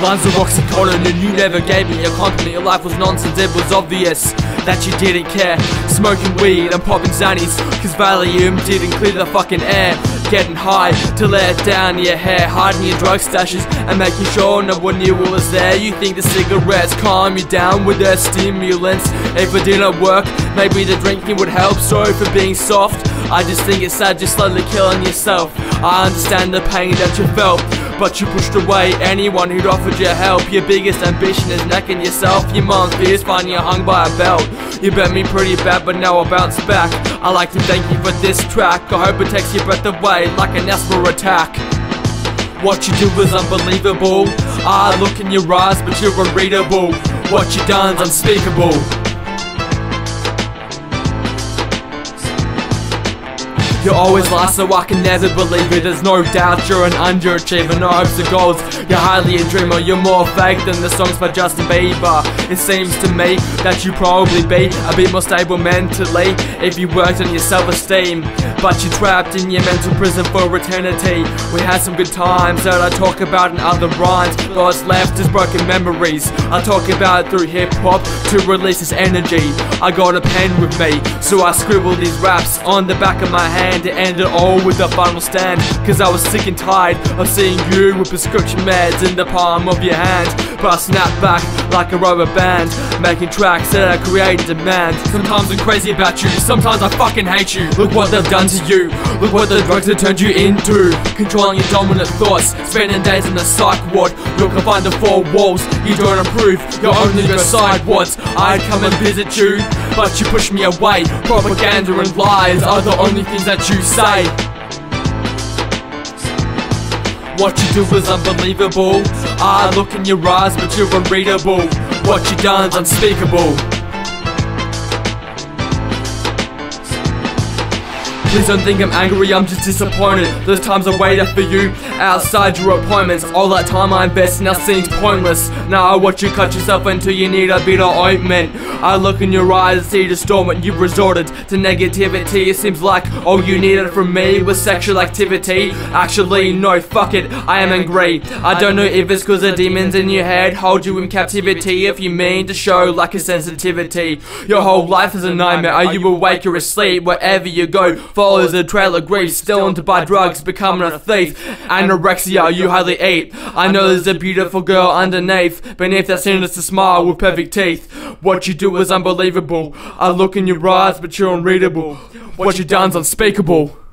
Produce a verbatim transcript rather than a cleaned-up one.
lines of oxycodone, and you never gave me a compliment. Your life was nonsense, it was obvious that you didn't care. Smoking weed and popping zannies, cause Valium didn't clear the fucking air. Getting high to let down your hair, hiding your drug stashes and making sure no one knew what was there. You think the cigarettes calm you down with their stimulants. If it didn't work, maybe the drinking would help. Sorry for being soft, I just think it's sad you're slowly killing yourself. I understand the pain that you felt, but you pushed away anyone who'd offered you help. Your biggest ambition is necking yourself. Your mom's fears find you hung by a belt. You bet me pretty bad, but now I bounce back. I like to thank you for this track. I hope it takes your breath away like an asthma attack. What you do is unbelievable. I look in your eyes, but you're unreadable. What you done's unspeakable. You're always last, so I can never believe it. There's no doubt you're an underachiever, no hopes or goals. You're hardly a dreamer, you're more fake than the songs by Justin Bieber. It seems to me that you probably be a bit more stable mentally if you worked on your self-esteem. But you're trapped in your mental prison for eternity. We had some good times that I talk about in other rhymes, but what's left is broken memories. I talk about it through hip-hop to release this energy. I got a pen with me, so I scribble these raps on the back of my hand to end it all with a final stand. Cause I was sick and tired of seeing you with prescription meds in the palm of your hand. But I snap back like a rubber band, making tracks that I create demand. Sometimes I'm crazy about you, sometimes I fucking hate you. Look what they've done to you, look what the drugs have turned you into. Controlling your dominant thoughts, spending days in the psych ward. You're confined to four walls, you don't approve, you're only your sideboards. I'd come and visit you, but you push me away. Propaganda and lies are the only things that you say. What you do is unbelievable. I look in your eyes, but you're unreadable. What you done's unspeakable. Please don't think I'm angry, I'm just disappointed. Those times I waited for you outside your appointments. All that time I invest now seems pointless. Now I watch you cut yourself until you need a bit of ointment. I look in your eyes and see the storm and you've resorted to negativity. It seems like all you needed from me was sexual activity. Actually, no, fuck it, I am angry. I don't know if it's cause the demons in your head hold you in captivity. If you mean to show like a sensitivity, your whole life is a nightmare. Are you awake or asleep? Wherever you go, follows a trail of grief. Still to buy drugs, becoming a thief. Anorexia, you hardly eat. I know there's a beautiful girl underneath, beneath that sinister smile with perfect teeth. What you do is unbelievable. I look in your eyes, but you're unreadable. What you done's unspeakable.